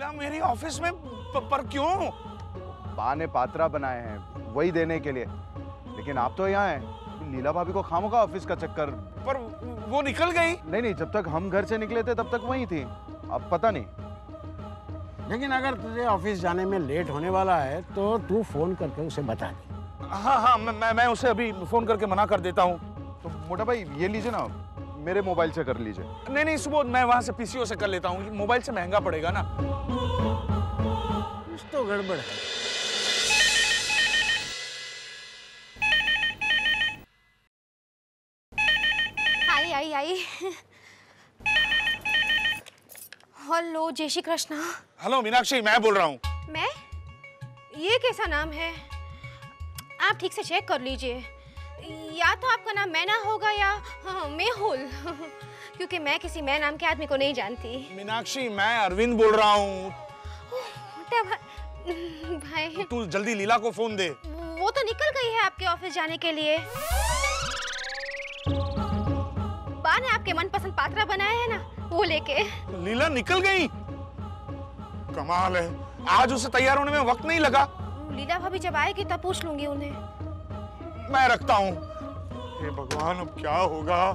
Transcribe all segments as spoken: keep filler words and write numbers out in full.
लीला मेरी ऑफिस में प, पर क्यों? बा ने पात्रा बनाए हैं वही देने के लिए, लेकिन आप तो यहाँ हैं। लीला भाभी को खामोगा ऑफिस का चक्कर। पर वो निकल गई। नहीं नहीं, जब तक हम घर से निकले थे तब तक वही थी, अब पता नहीं। लेकिन अगर तुझे ऑफिस जाने में लेट होने वाला है तो तू फोन करके उसे बता दे। हाँ हाँ, मैं मैं, मैं उसे अभी फोन करके मना कर देता हूँ। तो मोटा भाई ये लीजिए ना, मेरे मोबाइल से कर लीजिए। नहीं नहीं सुबोध, मैं वहाँ से पीसीओ से कर लेता हूँ, मोबाइल से महंगा पड़ेगा ना। कुछ तो गड़बड़ है। आई आई आई। हेलो, जय श्री कृष्णा। हेलो मीनाक्षी, मैं बोल रहा हूँ। मैं? ये कैसा नाम है? आप ठीक से चेक कर लीजिए, या तो आपका नाम मैना होगा या हाँ, मेहुल। क्योंकि मैं किसी मैं नाम के आदमी को नहीं जानती। मीनाक्षी, मैं अरविंद बोल रहा हूँ। भाई तू जल्दी लीला को फोन दे। वो तो निकल गई है आपके ऑफिस जाने के लिए। बा ने आपके मनपसंद पात्रा बनाया है ना, वो लेके। लीला निकल गई? कमाल है, आज उसे तैयार होने में वक्त नहीं लगा। लीला भाभी जब आएगी तब पूछ लूंगी उन्हें। मैं रखता हूँ। हे भगवान, अब क्या होगा?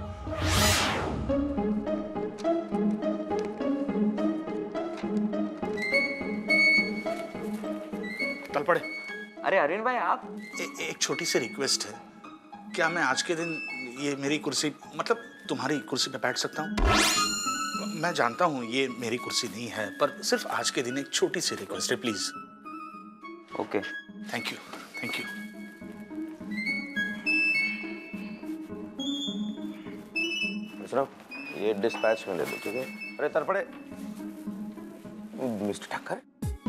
चल पड़े। अरे अरविंद भाई आप? ए, एक छोटी सी रिक्वेस्ट है, क्या मैं आज के दिन ये मेरी कुर्सी, मतलब तुम्हारी कुर्सी पे बैठ सकता हूँ? मैं जानता हूँ ये मेरी कुर्सी नहीं है, पर सिर्फ आज के दिन एक छोटी सी रिक्वेस्ट है, please. Okay, thank you, thank you. सुनो, ये डिस्पैच में ले लो, ठीक है? अरे तरपड़े, मिस्टर ठक्कर,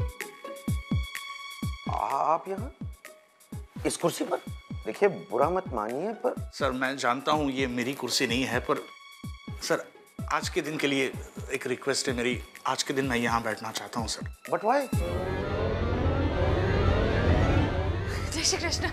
आप यहाँ इस कुर्सी पर? देखिए, बुरा मत मानिए पर। सर मैं जानता हूँ ये मेरी कुर्सी नहीं है, पर सर आज के दिन के लिए एक रिक्वेस्ट है मेरी, आज के दिन मैं यहाँ बैठना चाहता हूँ सर। But why? जय श्री कृष्ण।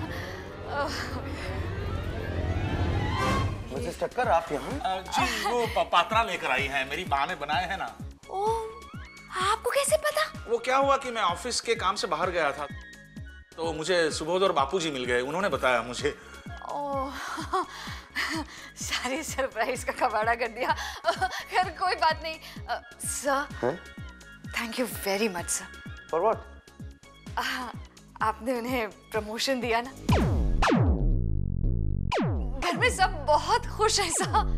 मिसेस ठक्कर आप यहाँ? जी वो प- पात्रा लेकर आई है, मेरी माँ ने बनाए हैं ना। ओह, आपको कैसे पता? वो क्या हुआ कि मैं ऑफिस के काम से बाहर गया था, तो मुझे सुबोध और बापूजी मिल गए, उन्होंने बताया मुझे। ओह, सारी सरप्राइज का कबाड़ा कर दिया। खैर कोई बात नहीं। Sir, thank you very much sir. For what? आपने उन्हें प्रमोशन दिया ना, घर में सब बहुत खुश हैं सर।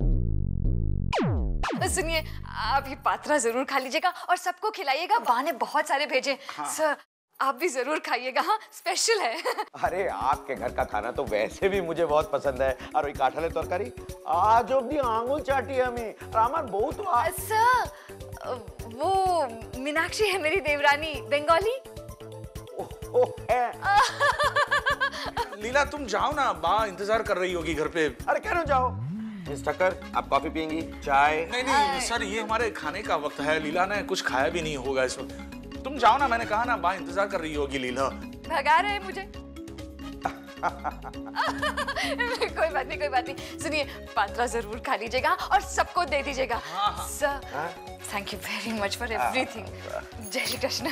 सुनिए, आप ये पात्रा जरूर खा लीजिएगा और सबको खिलाइएगा, बा ने बहुत सारे भेजे। हाँ। सर आप भी जरूर खाइएगा, हाँ स्पेशल है। अरे आपके घर का खाना तो वैसे भी मुझे बहुत पसंद है, और काठले तरकारी आज अब्दी आंगुल चाटी है हमें, रामन बहुत हुआ। सर वो मीनाक्षी है मेरी देवरानी, बंगाली। ओ, ओ, है। लीला तुम जाओ ना, बा इंतजार कर रही होगी घर पे। अरे क्यों जाओ? मिस ठक्कर आप कॉफी पियेंगी? चाय? नहीं नहीं सर, ये हमारे खाने का वक्त है, लीला ने कुछ खाया भी नहीं होगा इस वक्त। तुम जाओ ना, मैंने कहा ना, बा इंतजार कर रही होगी। लीला भगा रहे हैं मुझे। कोई बात नहीं, कोई बात नहीं। सुनिए, पात्रा जरूर खा लीजिएगा और सबको दे दीजिएगा। Sir thank you very much for everything. जय Shri Krishna.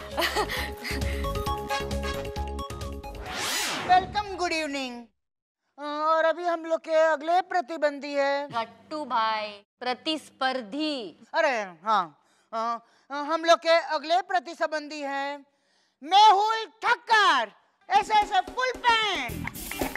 Welcome, good evening. और अभी हम लोग के अगले प्रतिबंधी है गट्टू भाई, प्रतिस्पर्धी। अरे हाँ, आ, हम लोग के अगले प्रतिस्पर्धी है मेहुल ठक्कर, ऐसे ऐसे फुल पैंट।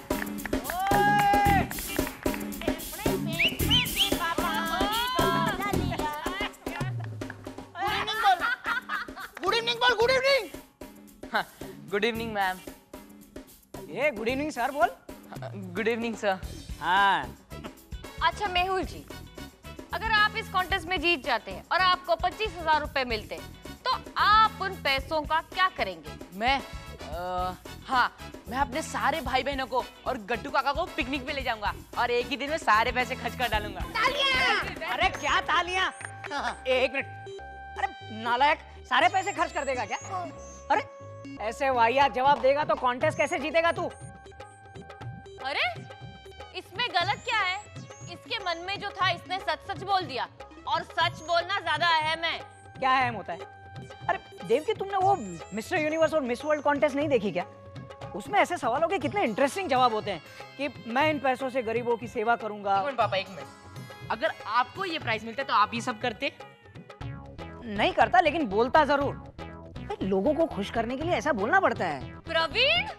गुड इवनिंग बोल, good evening. Good evening ma'am. ये गुड इवनिंग सर बोल। Good evening sir. हाँ अच्छा मेहुल जी, अगर आप इस कॉन्टेस्ट में जीत जाते हैं और आपको पच्चीस हजार रुपए मिलते हैं, तो आप उन पैसों का क्या करेंगे? मैं आ, हाँ, मैं अपने सारे भाई बहनों को और गट्टू काका को पिकनिक पे ले जाऊंगा और एक ही दिन में सारे पैसे खर्च कर डालूंगा। तालियां! अरे क्या तालियां? एक मिनट, अरे नालायक, सारे पैसे खर्च कर देगा क्या? अरे ऐसे वाहियात जवाब देगा तो कॉन्टेस्ट कैसे जीतेगा तू? अरे इसमें गलत क्या है? इसके मन में जो था इसने सच सच बोल दिया, और सच बोलना ज्यादा अहम है। क्या अहम होता है? अरे देवकी, तुमने वो मिस्टर यूनिवर्स और मिस वर्ल्ड कॉन्टेस्ट नहीं देखी क्या? उसमें ऐसे सवालों के कितने इंटरेस्टिंग जवाब होते हैं कि मैं इन पैसों से गरीबों की सेवा करूंगा। एक मिनट पापा, एक मिनट। अगर आपको ये प्राइस मिलता तो आप ये सब करते? नहीं करता, लेकिन बोलता जरूर। भाई, लोगों को खुश करने के लिए ऐसा बोलना पड़ता है। प्रवीण,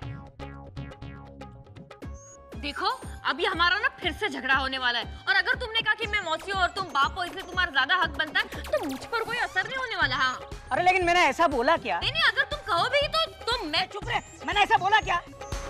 देखो अभी हमारा ना फिर से झगड़ा होने वाला है, और अगर तुमने कहा कि मैं मौसी हूं और तुम बाप हो इसलिए तुम्हारा ज्यादा हक बनता है, तो मुझ पर कोई असर नहीं होने वाला। हाँ अरे लेकिन मैंने ऐसा बोला क्या? नहीं नहीं, अगर तुम कहो भी तो तुम मैं चुप रहे, मैंने ऐसा बोला क्या?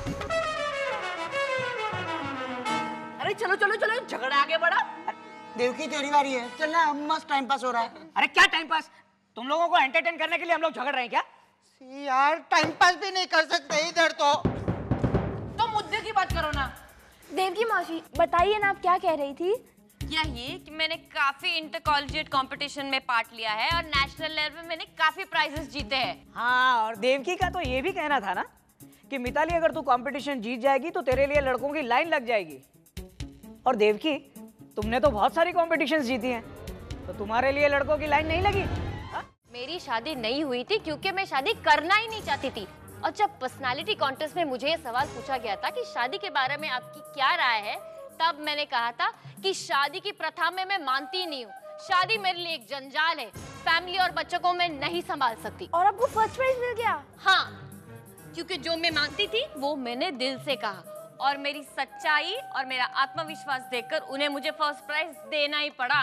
अरे चलो चलो चलो, झगड़ा आगे बढ़ा। देवकी तेरी बारी है, चल ना, मस्त टाइम पास हो रहा है। अरे क्या टाइम पास? तुम लोगों को एंटरटेन करने के लिए हम लोग झगड़ रहे हैं क्या? यार टाइम पास भी नहीं कर सकते इधर तो। तो मुद्दे की बात करो ना। देवकी मौसी, बताइए ना, आप क्या कह रही थी? यही कि मैंने काफी इंटर कॉलेजिएट कंपटीशन में पार्ट लिया है और नेशनल लेवल पे मैंने काफी प्राइजेस जीते हैं। हाँ, और देवकी का तो ये भी कहना था ना कि मिताली, अगर तू कंपटीशन जीत जाएगी तो तेरे लिए लड़कों की लाइन लग जाएगी। और देवकी, तुमने तो बहुत सारी कॉम्पिटिशन्स जीती हैं, तो तुम्हारे लिए लड़कों की लाइन नहीं लगी? हा? मेरी शादी नहीं हुई थी क्योंकि मैं शादी करना ही नहीं चाहती थी। और जब पर्सनालिटी कॉन्टेस्ट में मुझे ये सवाल पूछा गया था कि शादी के बारे में आपकी क्या राय है, तब मैंने कहा था कि शादी की प्रथा में मैं मानती नहीं हूँ। शादी मेरे लिए एक जंजाल है, फैमिली और बच्चों को मैं नहीं संभाल सकती। और आपको फर्स्ट प्राइज मिल गया? हाँ, क्योंकि जो मैं मानती थी वो मैंने दिल से कहा, और मेरी सच्चाई और मेरा आत्मविश्वास देखकर उन्हें मुझे फर्स्ट प्राइज देना ही पड़ा।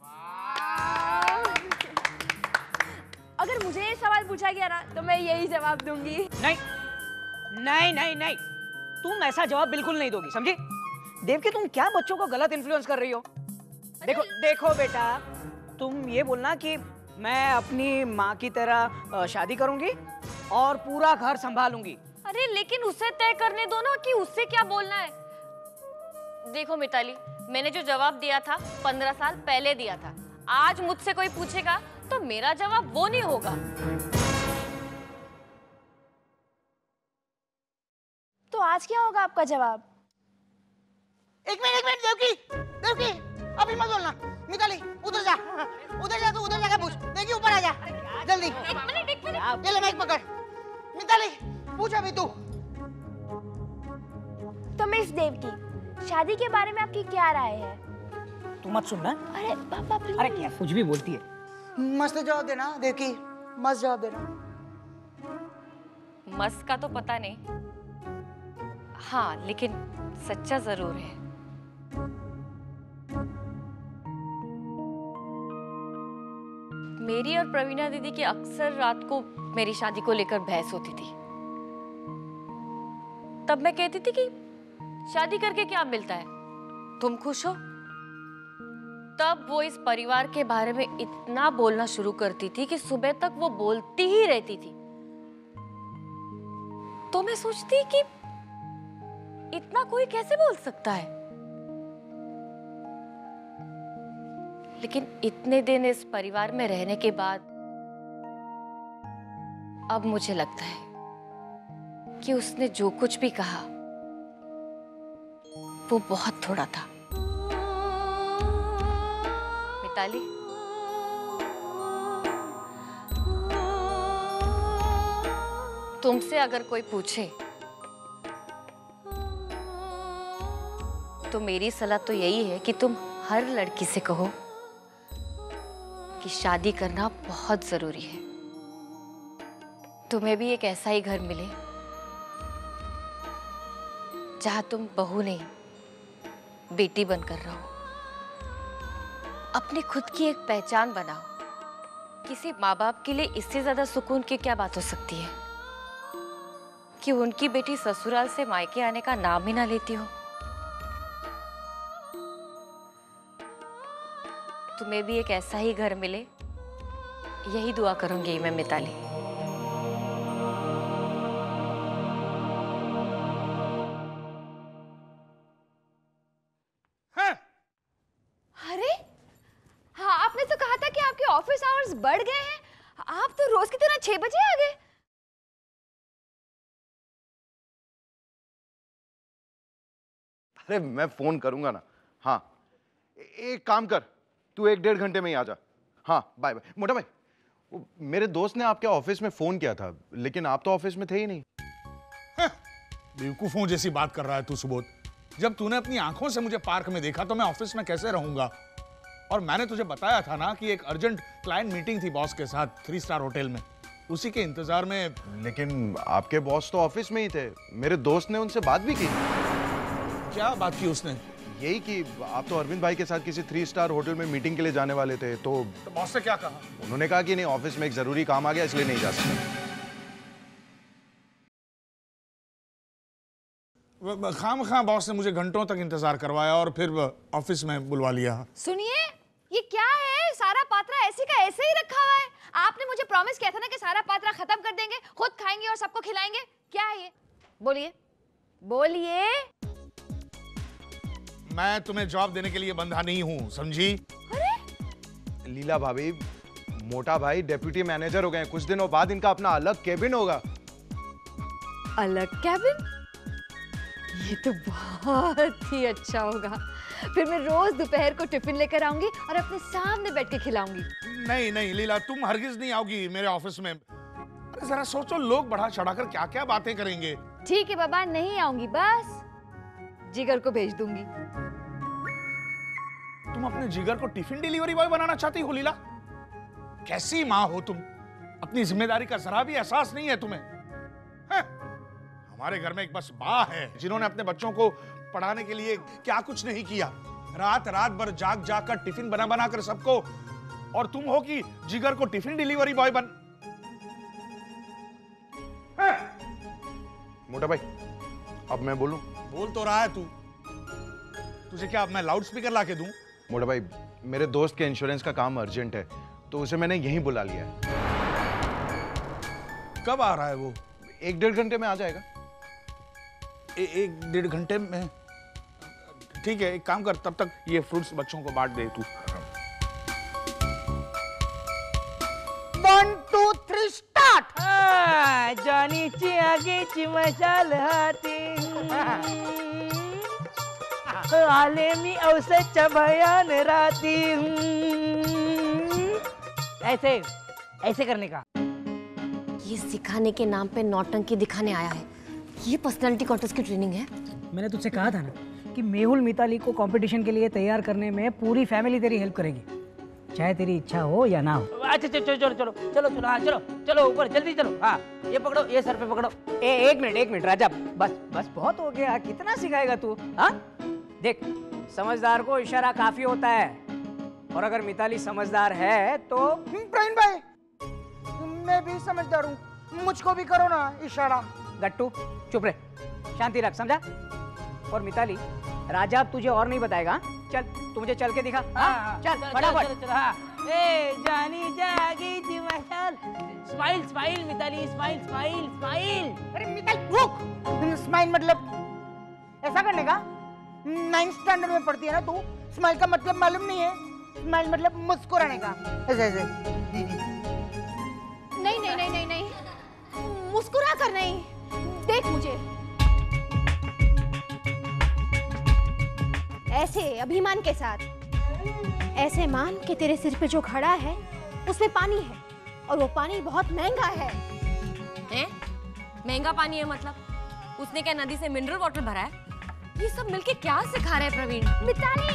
अगर मुझे ये सवाल पूछा गया ना तो मैं यही जवाब दूंगी। नहीं नहीं नहीं नहीं, तुम ऐसा जवाब बिल्कुल नहीं दोगी, समझी? देवकी, तुम क्या बच्चों को गलत इन्फ्लुएंस कर रही हो? देखो देखो बेटा, तुम ये बोलना कि मैं अपनी माँ की तरह शादी करूंगी और पूरा घर संभालूंगी। अरे लेकिन उसे तय करने दो ना कि उससे क्या बोलना है। देखो मिताली, मैंने जो जवाब दिया था पंद्रह साल पहले दिया था। आज मुझसे कोई पूछेगा तो मेरा जवाब वो नहीं होगा। तो आज क्या होगा आपका जवाब? एक मिनट एक मिनट देवकी, देवकी अभी मत बोलना। मिताली उधर जा, उधर जा, तू उधर जाकर पूछ। देखी ऊपर आ जा जल्दी। एक मिनट एक मिनट, ये ले माइक पकड़। मिताली पूछ अभी तू। तो मिस देवकी, शादी के बारे में आपकी क्या राय है? तू मत सुनना। अरे पापा प्लीज। अरे क्या कुछ भी बोलती है। मस्त जवाब देना देवकी, मस्त जवाब देना। मस्त का तो पता नहीं, हाँ लेकिन सच्चा जरूर है। मेरी और प्रवीणा दीदी की अक्सर रात को मेरी शादी को लेकर बहस होती थी। तब मैं कहती थी कि शादी करके क्या मिलता है, तुम खुश हो। तब वो इस परिवार के बारे में इतना बोलना शुरू करती थी कि सुबह तक वो बोलती ही रहती थी। तो मैं सोचती कि इतना कोई कैसे बोल सकता है। लेकिन इतने दिन इस परिवार में रहने के बाद अब मुझे लगता है कि उसने जो कुछ भी कहा वो बहुत थोड़ा था। मिताली, तुमसे अगर कोई पूछे तो मेरी सलाह तो यही है कि तुम हर लड़की से कहो कि शादी करना बहुत जरूरी है। तुम्हें भी एक ऐसा ही घर मिले जहां तुम बहू नहीं बेटी बनकर रहो, अपनी खुद की एक पहचान बनाओ। किसी माँ बाप के लिए इससे ज्यादा सुकून की क्या बात हो सकती है कि उनकी बेटी ससुराल से मायके आने का नाम ही ना लेती हो। तुम्हें भी एक ऐसा ही घर मिले, यही दुआ करूंगी मैं मिताली। हाँ। अरे हाँ, आपने तो कहा था कि आपके ऑफिस आवर्स बढ़ गए हैं। आप तो रोज की तरह छह बजे आ गए। अरे मैं फोन करूंगा ना। हाँ, एक काम कर, तू एक डेढ़ घंटे में ही आ जा। हाँ बाय बाय। मोटा भाई, वो मेरे दोस्त ने आपके ऑफिस में फोन किया था, लेकिन आप तो ऑफिस में थे ही नहीं। बेवकूफों जैसी बात कर रहा है तू सुबोध। जब तूने अपनी आंखों से मुझे पार्क में देखा तो मैं ऑफिस में कैसे रहूंगा? और मैंने तुझे बताया था ना कि एक अर्जेंट क्लाइंट मीटिंग थी बॉस के साथ थ्री स्टार होटल में, उसी के इंतजार में। लेकिन आपके बॉस तो ऑफिस में ही थे, मेरे दोस्त ने उनसे बात भी की। क्या बात की उसने? यही कि आप तो अरविंद भाई के साथ किसी थ्री स्टार होटल में मीटिंग के लिए जाने वाले थे, तो, तो बॉस से क्या कहा? उन्होंने कहा कि नहीं, ऑफिस में एक जरूरी काम आ गया इसलिए नहीं जा सकते। खाम खां बॉस ने मुझे घंटों तक इंतजार करवाया और फिर ऑफिस में बुलवा लिया। सुनिए, ये क्या है? सारा पात्रा ऐसे का ऐसे ही रखा हुआ है। आपने मुझे प्रॉमिस किया था ना कि सारा पात्रा खत्म कर देंगे, खुद खाएंगे और सबको खिलाएंगे। क्या है ये? बोलिए बोलिए। मैं तुम्हें जॉब देने के लिए बंधा नहीं हूँ, समझी? अरे लीला भाभी, मोटा भाई डेप्यूटी मैनेजर हो गए, कुछ दिनों बाद इनका अपना अलग केबिन होगा। अलग कैबिन? ये तो बहुत ही अच्छा होगा। फिर मैं रोज दोपहर को टिफिन लेकर आऊंगी और अपने सामने बैठ के खिलाऊंगी। नहीं नहीं लीला, तुम हरगिज नहीं आओगी मेरे ऑफिस में। अरे जरा सोचो, लोग बढ़ा चढ़ाकर क्या क्या बातें करेंगे। ठीक है बाबा, नहीं आऊंगी, बस जिगर को भेज दूंगी। तुम अपने जिगर को टिफिन डिलीवरी बॉय बनाना चाहती हो लीला? कैसी माँ हो तुम? अपनी जिम्मेदारी का जरा भी एहसास नहीं है तुम्हें? है? हमारे घर में एक बस माँ है जिन्होंने अपने बच्चों को पढ़ाने के लिए क्या कुछ नहीं किया, रात रात भर जाग जाग कर टिफिन बना बना कर सबको, और तुम हो कि जिगर को टिफिन डिलीवरी बॉय बन। है? मोटा भाई, अब मैं बोलूं? बोल तो रहा है तू। तुझे क्या अब मैं लाउड स्पीकर लाके दूं? मोटा भाई, मेरे दोस्त के इंश्योरेंस का काम अर्जेंट है, तो उसे मैंने यहीं बुला लिया है। कब आ रहा है वो? एक डेढ़ घंटे में आ जाएगा। ए, एक डेढ़ घंटे में? ठीक है, एक काम कर, तब तक ये फ्रूट्स बच्चों को बांट दे तू। One two three start. जानीची आगेची मशाल हाती आले मी औसच्या भयान राती। ऐसे ऐसे करने का। ये सिखाने के नाम पे नौटंकी दिखाने आया है। ये पर्सनालिटी कॉन्टेस्ट की ट्रेनिंग है। मैंने तुझसे कहा था ना कि मेहुल मिताली को कंपटीशन के लिए तैयार करने में पूरी फैमिली तेरी हेल्प करेगी, चाहे तेरी इच्छा हो या ना हो। अच्छा चलो चलो चलो चलो चलो चलो हाँ चलो चलो ऊपर जल्दी चलो। हाँ ये पकड़ो, ये सर पे पकड़ो। ए, एक मिनट एक मिनट राजा, बस बस बहुत हो गया, कितना सिखाएगा तू? हाँ देख, समझदार को इशारा काफी होता है, और अगर मिताली समझदार है तो। प्रवीण भाई, मैं भी समझदार हूँ, मुझको भी करो ना इशारा। गट्टू चुप रहे, शांति रख, समझा? और मिताली, राजा अब तुझे और नहीं बताएगा। चल तू मुझे चल के दिखा। हाँ, चल फटाफट। हाँ। ए जानी जागी थी मशाल। Smile smile Mitali, smile smile smile. अरे मिताली रुक, स्माइल मतलब ऐसा करने का? नाइन्थ स्टैंडर्ड में पढ़ती है ना तू? स्माइल का मतलब मालूम नहीं है? स्माइल मतलब मुस्कुराने का, ऐसे ऐसे। नहीं नहीं नहीं नहीं नहीं, मुस्कुरा कर नहीं, देख मुझे ऐसे अभिमान के साथ, ऐसे मान कि तेरे सिर पे जो खड़ा है उसमें पानी है, और वो पानी बहुत महंगा है। हैं? महंगा पानी है मतलब? उसने क्या नदी से मिनरल वाटर भरा है? ये सब मिलके क्या सिखा रहे हैं प्रवीण? मिताली,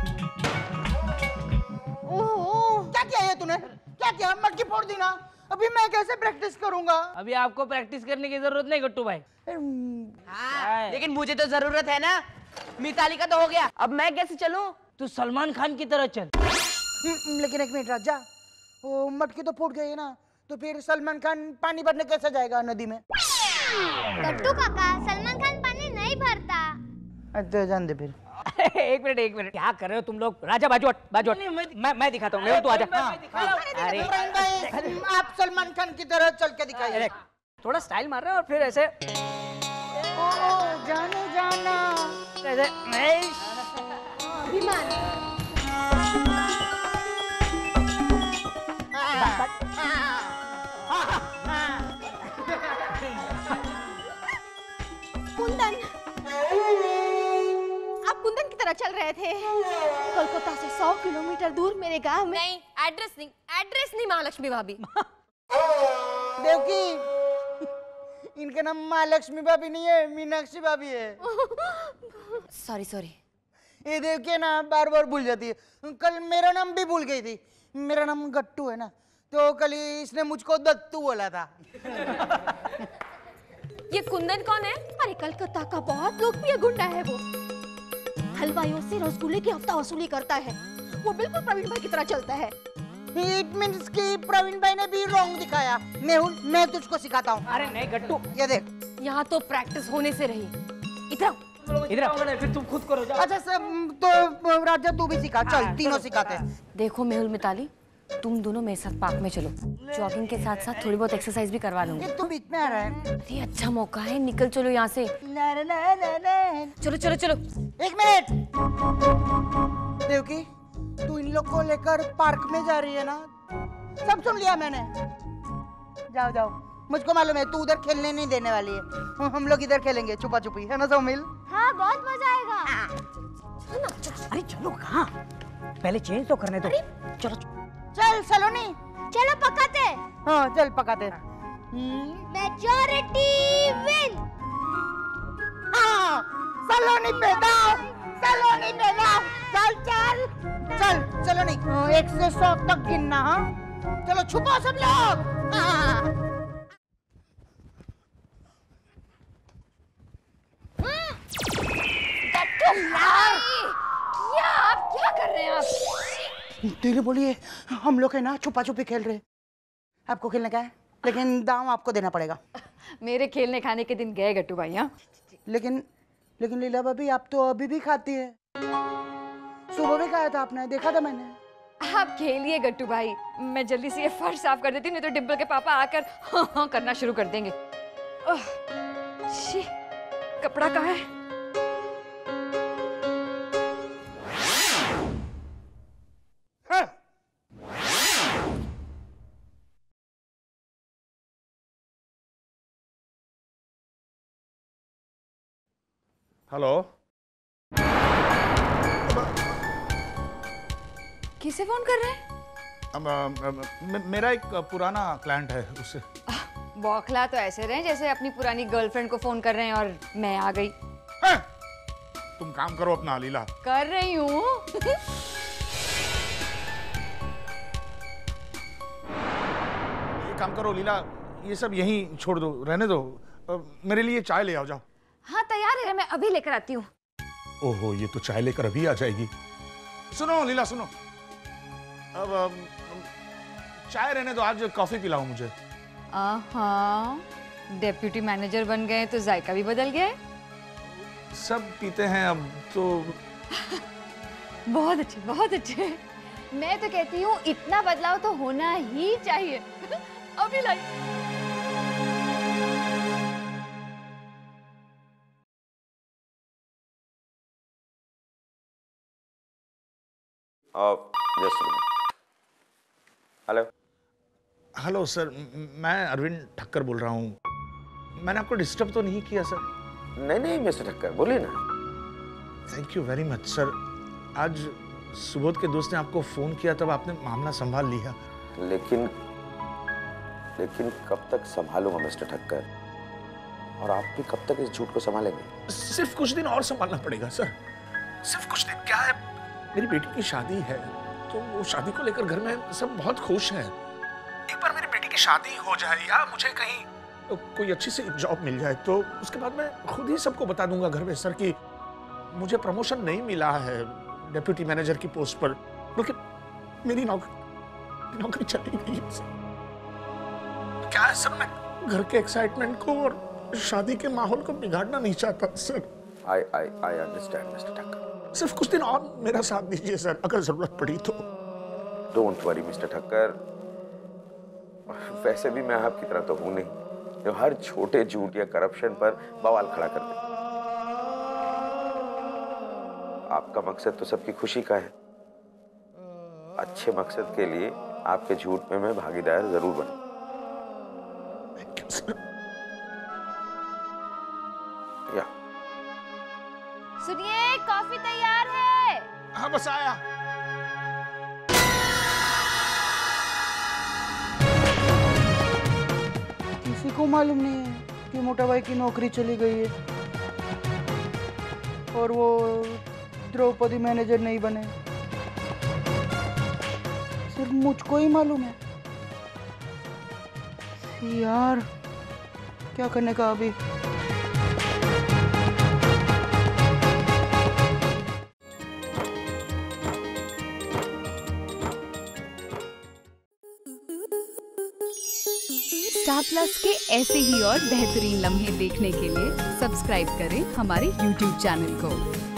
ओह क्या किया है तूने? क्या किया? मटकी फोड़ दी ना। अभी मैं कैसे प्रैक्टिस करूंगा? अभी आपको प्रैक्टिस करने की जरूरत नहीं गट्टू भाई। हाँ, लेकिन मुझे तो जरूरत है ना। मिताली का तो हो गया, अब मैं कैसे चलूं? तू सलमान खान की तरह चल। लेकिन एक मिनट राजा, वो मटकी तो फूट गई है ना, तो फिर सलमान खान पानी भरने कैसे जाएगा नदी में? गट्टू काका, सलमान खान पानी नहीं भरता। अच्छा जान दे फिर। एक मिनट एक मिनट, क्या कर रहे हो तुम लोग? राजा बाजू हट, बाजू हट। मैं मैं दिखाता हूँ, तू आजा। अरे आप सलमान खान की तरह चल के दिखाइए। थोड़ा स्टाइल मार रहे हो और फिर ऐसे ओ, जाने जाना ऐसे अभिमान। कुंदन, आप कुंदन की तरह चल रहे थे कोलकाता से सौ किलोमीटर दूर मेरे गांव में। नहीं, एड्रेस नहीं, एड्रेस नहीं महालक्ष्मी भाभी। देवकी, इनका नाम महालक्ष्मी भाभी नहीं है, मीनाक्षी भाभी है। Sorry sorry. ये देवकी ना बार बार भूल जाती है। कल मेरा नाम भी भूल गई थी। मेरा नाम गट्टू है ना, तो कल इसने मुझको दत्तू बोला था। ये कुंदन कौन है? अरे कलकत्ता का बहुत लोकप्रिय गुंडा है वो। हलवाइयों से रसगुल्ले की हफ्ता वसूली करता है। वो बिल्कुल प्रवीण भाई की तरह चलता है। It means कि प्रवीण भाई ने भी रॉन्ग दिखाया। मेहुल, मैं तुझको सिखाता हूँ। अरे नहीं गट्टू, ये देख। यहाँ तो प्रैक्टिस होने से रही। इधर इधर फिर तुम खुद करो जाओ। अच्छा सब तो राजा तू भी सिखा, चल तीनों सिखाते हैं। देखो मेहुल मिताली, तुम दोनों मेरे साथ पार्क में चलो। जॉगिंग के साथ साथ थोड़ी बहुत एक्सरसाइज भी करवा लूंगी। तू बीच में आ रहा है। अरे अच्छा मौका है, निकल चलो यहाँ से। ना, ना, ना, ना, ना। चलो चलो चलो। एक मिनट। देवकी, तू इन लोग को लेकर पार्क में जा रही है ना? सब सुन लिया मैंने। जाओ जाओ, मुझको मालूम है तू उधर खेलने नहीं देने वाली है। हम लोग इधर खेलेंगे छुपा छुपी, है ना सोमिल? हाँ बहुत मजा आएगा। अरे चलो कहाँ, पहले चेंज तो करने दो। चलो चल सलोनी, चलो पकाते। हाँ चल पकाते। Majority win. हाँ सलोनी पे दाव, सलोनी पे दाव। चल चल चल सलोनी, एक से सौ तक गिनना। हाँ चलो छुपो सब लोग। हाँ। क्या आप क्या कर रहे हैं आप? तेरे बोलिए, हम लोग है ना छुपा छुपी खेल रहे। आपको खेलने का है, लेकिन दाम आपको देना पड़ेगा। मेरे खेलने खाने के दिन गए गट्टू भाई। हाँ लेकिन लेकिन लीला भाभी, आप तो अभी भी खाती है। सुबह भी खाया था आपने, देखा था मैंने। आप खेलिए गट्टू भाई, मैं जल्दी से ये फर्श साफ कर देती हूँ, नहीं तो डिम्पल के पापा आकर हाँ हाँ करना शुरू कर देंगे। ओह, शी, कपड़ा कहाँ है? हेलो, किसे फोन कर रहे हैं? अब, अब, मे- मेरा एक पुराना क्लाइंट है, उससे। बौखला तो ऐसे रहे जैसे अपनी पुरानी गर्लफ्रेंड को फोन कर रहे हैं और मैं आ गई। है? तुम काम करो अपना लीला। कर रही हूँ। ये काम करो लीला, ये सब यहीं छोड़ दो, रहने दो। अब मेरे लिए चाय ले आओ, जाओ। हाँ तैयार है, मैं अभी लेकर आती हूँ। ओहो, ये तो चाय लेकर अभी आ जाएगी। सुनो लीला सुनो, अब अब, चाय रहने दो, आज कॉफी पिलाओ मुझे। हाँ, डेप्यूटी मैनेजर बन गए तो जायका भी बदल गया है। सब पीते हैं अब तो। बहुत अच्छे, बहुत अच्छे। मैं तो कहती हूँ इतना बदलाव तो होना ही चाहिए। अभी लाई। हेलो हेलो सर, मैं अरविंद ठक्कर बोल रहा हूँ। मैंने आपको डिस्टर्ब तो नहीं किया सर? नहीं नहीं मिस्टर ठक्कर, बोलिए ना। Thank you very much sir. आज सुबोध के दोस्त ने आपको फोन किया, तब आपने मामला संभाल लिया। लेकिन लेकिन कब तक संभालूंगा मिस्टर ठक्कर, और आप भी कब तक इस झूठ को संभालेंगे? सिर्फ कुछ दिन और संभालना पड़ेगा सर, सिर्फ कुछ दिन। क्या है, मेरी बेटी की शादी है, तो वो शादी को लेकर घर में सब बहुत खुश हैं। एक बार मेरी बेटी की शादी हो जाए या मुझे कहीं कोई अच्छी सी जॉब मिल जाए, तो उसके बाद मैं खुद ही सबको बता दूंगा घर में सर कि मुझे प्रमोशन नहीं मिला है डेप्यूटी मैनेजर की पोस्ट पर, बल्कि मेरी नौकरी नौकरी चली गई है सर। क्या है सर, मैं घर के एक्साइटमेंट को और शादी के माहौल को बिगाड़ना नहीं चाहता sir. I I I understand mister Thakkar. सिर्फ कुछ दिन और मेरा साथ दीजिए सर, अगर जरूरत पड़ी तो। डोंट वरी मिस्टर ठक्कर, वैसे भी मैं आपकी तरह तो हूं नहीं जो हर छोटे झूठ या करप्शन पर बवाल खड़ा कर दे। आपका मकसद तो सबकी खुशी का है। अच्छे मकसद के लिए आपके झूठ में मैं भागीदार जरूर बनूं। या सुनिए, कॉफी तैयार है। हाँ बस आया। को मालूम नहीं है कि मोटा भाई की नौकरी चली गई है और वो द्रौपदी मैनेजर नहीं बने। सिर्फ मुझको ही मालूम है। यार क्या करने का अभी। स्टार प्लस के ऐसे ही और बेहतरीन लम्हे देखने के लिए सब्सक्राइब करें हमारे यूट्यूब चैनल को।